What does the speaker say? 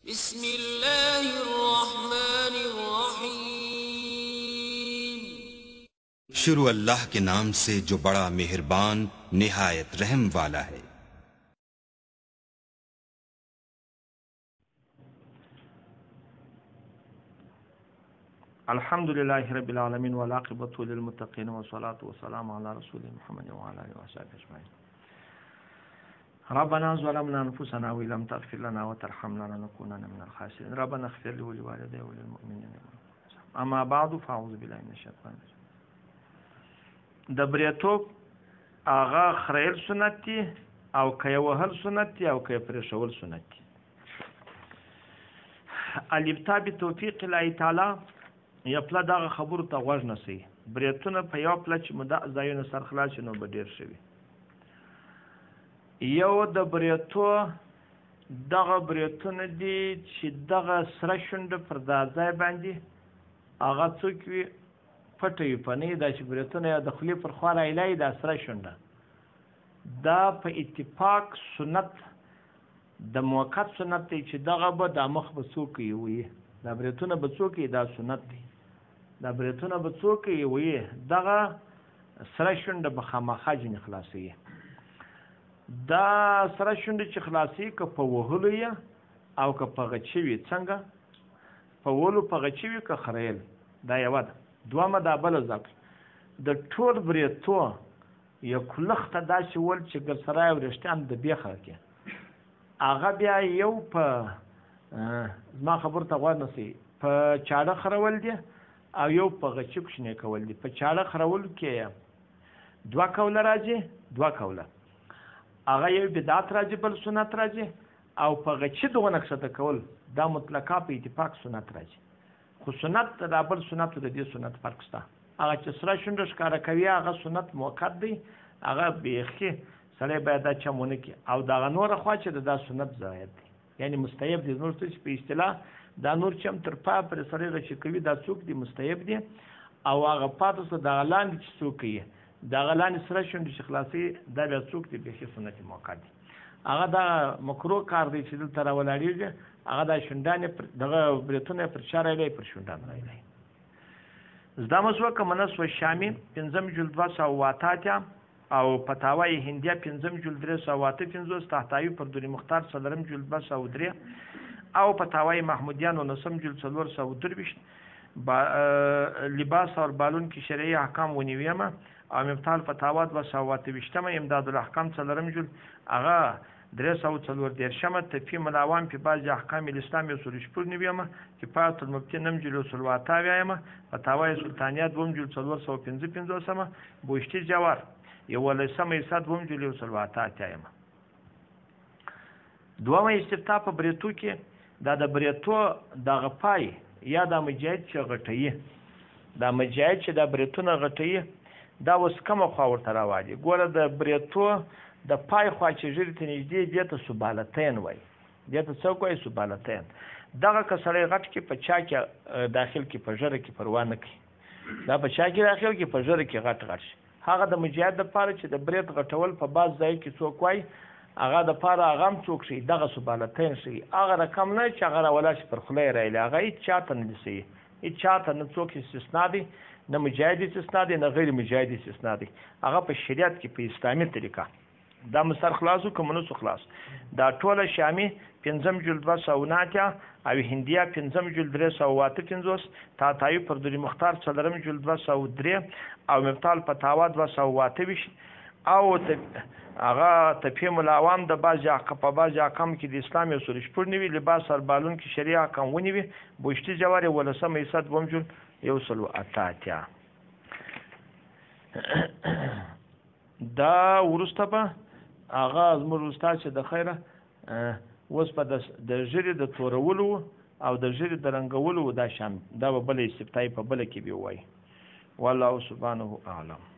بسم الله الرحمن الرحیم शुरू अल्लाह के नाम से जो बड़ा मेहरबान निहायत रहम वाला है। अल्हम्दुलिल्लाहि रब्बिल आलमीन वल आक़िबतु लिल मुत्तक़ीन वस्सलातु वस्सलामु अला रसूलिल्लाहि मुहम्मद व अला आलिहि व अस्हाबिहि अजमईन। रब्बना ज़लमना अनफुसना व लम तग़फिर लना व तरहमना लनकूनन्ना मिनल ख़ासिरीन। रब्बना इग़फिर ली व लिवालिदैया व लिलमुमिनीना अम्मा बअद फ़अऊज़ु बिल्लाहि मिनश शैतानिर रजीम। د بریتوب هغه خریل سنت دي او که وهل سنت دي او که پرېښول سنت دي. الابتاء بتوفیق الله تعالی یا پله دغه خبرو ته غوږ نسئ. بریتونه په یو پله چې مو د ځایونه سر خلاص شي نو به ډېر ښه وي. یو د بریتو دغه بریتونه دي چې دغه سره شونډه پر دا ځای باندې هغه څوک وي پټه وي په نه دا چې بریتونه یا د خولې پر خوا رایلایي دا سره شونډه دا په اتفاق سنت د موقت سنت دی چې دغه به دا مخ به څوک یې وي دا بریتونه به څوک یې دا سنت دی دا بریتونه به څوک یې وي دغه سره شونډه به خامخا ځینې خلاصوي. دا سره شونډه چې خلاصوي که په وهلو یې او که په غچې وي څنګه په وهلو په غچې وي که خریل دا یوه ده. دوامه دا بله ذکر د ټول بریتو یا کلخته داسې ول چې ګرسرای او رښتیان د بیخه کې هغه بیا یو په زما خبرو ته غوږ نسئ په چاړه خرول دي او یو په غچې کوچنی کول دي. په چاړه خرول کې دوه کوله راځي دوه کوله هغه یو بدعت راځي بل سنت راځي او په غچې دغه نقشته کول دا مطلقه په اتفاق سنت راځي. خو سنت د بل سنت د دې سنت فرق شته. هغه چې سره شونډه ښکاره کوي هغه سنت مؤکد دی هغه بیخي سړی باید دا چمونه کړي او دغه نوره خوا چې دا سنت زاید دی یعنی مستحب دی. نور څه چې په اصطلاح دا نور چې هم تر پا پرې سړی غچې کوي دا څوک دی مستحب دی او هغه پاتې څه دغه لاندې چې څوک کوي دغه لاندې سره شونډې چې خلاصوي دا بیا څوک دی بیخي سنت مؤکد دی. هغه دا مکروه کار دی چې دلته راولاړېږي هغه دا شونډانې دغه بریتونه پر چا رایلی پر شونډان رایلی. زده مسوه که منس و شامی پنځم جلد 208 او فتاوای هندیه پنځم جلد 358 تحتاوی پر دوری مختار څلورم جلد 203 او فتاوای محمودیانو نسم جلد 423 لباس اور بالون کی شرعی احکام ونیویمه او مفتاح الفتاوا 228 امداد الاحکام څلورم جلد هغه 340 تفهیم العوام په بعض احکام الاسلام اصول شپږ نیویمه کفایت المبتی نم جلد اصول واتاویمه فتاوای سلطانیه دوم جلد 455 بوشتی جوار یولسمه ایساد دوم جلد اصول واتاویمه. دومه استفتاء په بریتو کې دا د بریتو دغه پای یا د مجاهد چې غټوي دا مجاهد چې د بریتونه غټوي دا اوس کومه خوا ورته راوالي. ګوره د بریتو د پای خوا چې ژیرې ته نږدې دې ته سبالتین وایي دې ته څوک وایي سبالتین. دغه که سړی غټ کې په چا کې داخل کې په ژره کې پروا نه کوي دا په چا کې داخل کې په ژره کې غټ غټ شي هغه د مجاهد دپاره چې د بریت غټول په بعض ځای کې څوک وایي هغه دپاره هغه هم څوک شي دغه سبالتین شي هغه رقم نه چې هغه راولا شي پر خوله یې رایلي هغه هېڅ چا ته نه دي صحیح هېڅ چا ته نه څوک استثنا دی نه مجاهد استثنا دی نه غیر مجاهد استثنا دی. هغه په شریعت کې په اسلامي طریقه دا مسر خلاصو که منسو خلاص دا ټوله شامي پنځم جلد 209 او هندیه پنځم جلد 358 تاتاوی پر دوری مختار څلورم جلد 203 او مفتاح الفتاوا 228 او هغه تفهیم العوام د بعض په بعض احکام کې د اسلام اصول شپږ نیوي لباس اور بالون کې شرعي احکام ونیوي بوشتي جوار ولسمه ایسد دوم جلد 188 دا وروسته به هغه زموږ استاد چې د خیره اوس په د ژیرې د تورولو او د ژیرې د رنګولو دا شان دا به بله استفتایي په بله کې به ووایي. والله سبحانه اعلم.